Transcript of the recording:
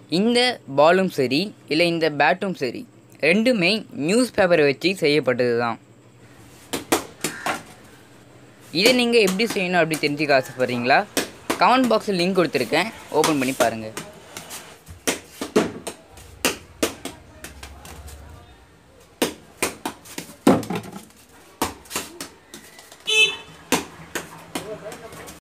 இந்த பாலும் சரி இல்லை இந்த பேட்டும் சரி ரெண்டுமே நியூஸ் பேப்பரை வச்சு செய்யப்பட்டது தான். இதை நீங்கள் எப்படி செய்யணும் அப்படி தெரிஞ்சுக்க ஆசைப்பட்றீங்களா? கமெண்ட் பாக்ஸில் லிங்க் கொடுத்துருக்கேன், ஓப்பன் பண்ணி பாருங்கள்.